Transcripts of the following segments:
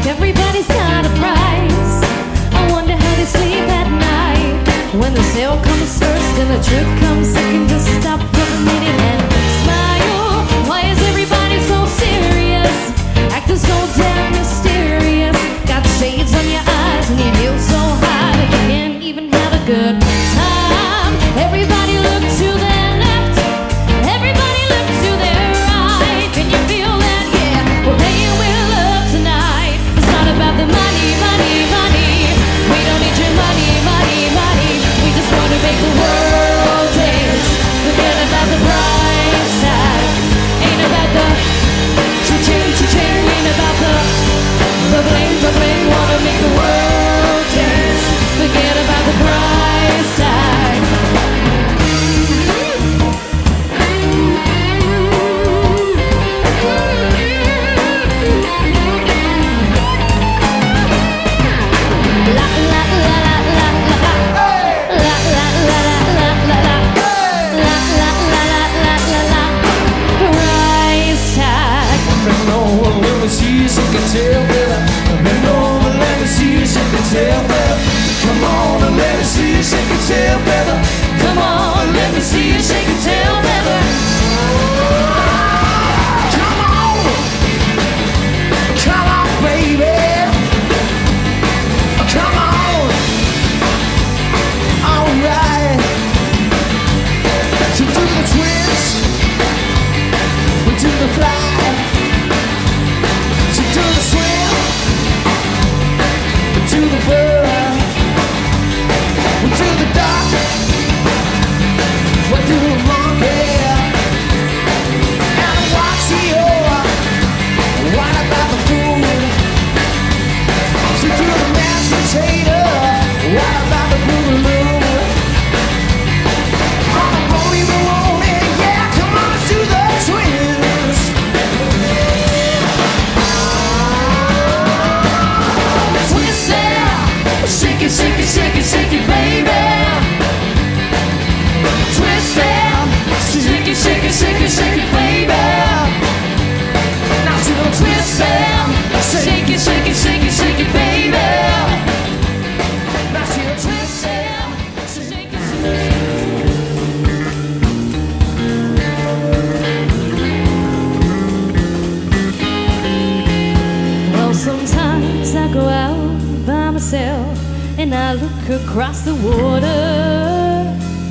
everybody's got a price. I wonder how they sleep at night when the sale comes first and the truth comes second. Just stop for a minute and smile. Why is everybody so serious, acting so damn mysterious? Got shades on your eyes and you feel so high that you can't even have a good time. Everybody look to their left, everybody look to their right. Can you feel that? Yeah, we're paying with love tonight. It's not about the money, money, money. We don't need your money, money, money. We just want to make the world dance. Forget about the price tag. Ain't about the cha-ching, cha-ching. Ain't about the bling, bling. Wanna make the world dance. Forget about the price tag. Tell better. Bend over, let me see you shake and tell better. Come on and let me see you shake and tell better. Come on, let me see you shake and tell better. Come on, baby. Come on, all right. To do the twist, we do the fly. To the swim, to the bird, to the duck, what do the monkey, and watch you, what about the fool? So do the mashed potato, what about the boogaloo? On the pony, the rolling, yeah, come on, let's do the twist. Shake it, shake it, shake it, shake it, baby. Twist it. Shake it, shake it, shake it, shake it, baby. Now to the twist it. Shake it, shake it, shake it, shake it, baby. Now to the twist it. Shake it, shake it. Well, sometimes I go out by myself and I look across the water,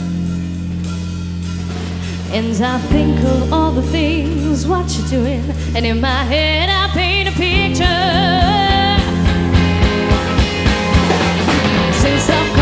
and I think of all the things what you're doing, and in my head I paint a picture. Since I've